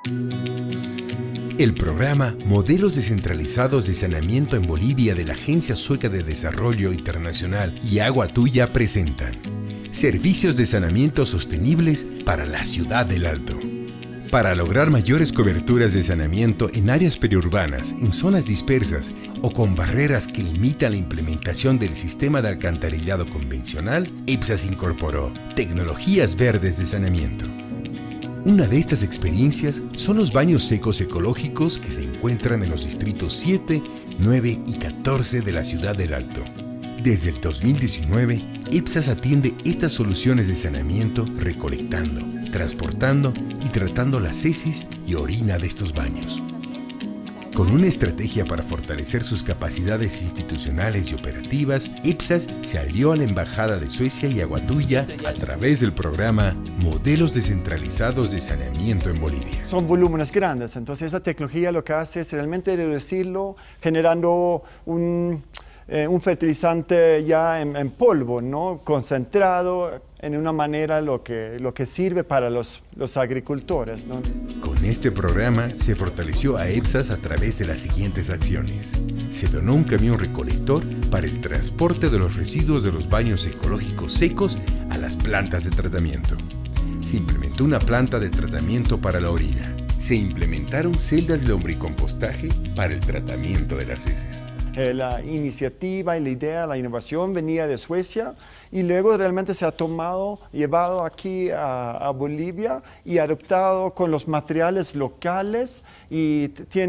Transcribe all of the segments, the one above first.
El programa Modelos Descentralizados de Saneamiento en Bolivia de la Agencia Sueca de Desarrollo Internacional y Agua Tuya presentan Servicios de Saneamiento Sostenibles para la Ciudad del Alto. Para lograr mayores coberturas de saneamiento en áreas periurbanas, en zonas dispersas o con barreras que limitan la implementación del sistema de alcantarillado convencional, EPSAS incorporó tecnologías verdes de saneamiento. Una de estas experiencias son los baños secos ecológicos que se encuentran en los distritos 7, 9 y 14 de la Ciudad del Alto. Desde el 2019, EPSAS atiende estas soluciones de saneamiento recolectando, transportando y tratando las heces y orina de estos baños. Con una estrategia para fortalecer sus capacidades institucionales y operativas, EPSAS se alió a la Embajada de Suecia y Agua Tuya a través del programa Modelos Descentralizados de Saneamiento en Bolivia. Son volúmenes grandes, entonces esa tecnología lo que hace es realmente reducirlo, generando un fertilizante ya en polvo, ¿no? Concentrado en una manera lo que sirve para los agricultores, ¿no? Con este programa se fortaleció a EPSAS a través de las siguientes acciones. Se donó un camión recolector para el transporte de los residuos de los baños ecológicos secos a las plantas de tratamiento. Se implementó una planta de tratamiento para la orina. Se implementaron celdas de lombricompostaje para el tratamiento de las heces. La iniciativa y la idea, la innovación venía de Suecia y luego realmente se ha llevado aquí a Bolivia y adoptado con los materiales locales y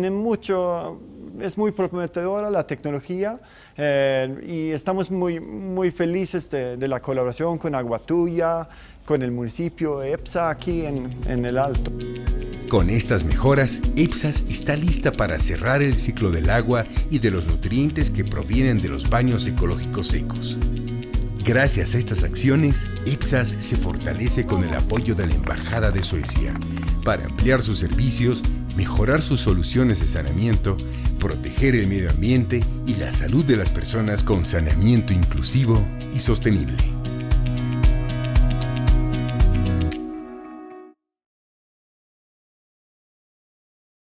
es muy prometedora la tecnología y estamos muy felices de la colaboración con Agua Tuya, con el municipio de EPSA aquí en el Alto. Con estas mejoras, EPSAS está lista para cerrar el ciclo del agua y de los nutrientes que provienen de los baños ecológicos secos. Gracias a estas acciones, EPSAS se fortalece con el apoyo de la Embajada de Suecia para ampliar sus servicios, mejorar sus soluciones de saneamiento, proteger el medio ambiente y la salud de las personas con saneamiento inclusivo y sostenible.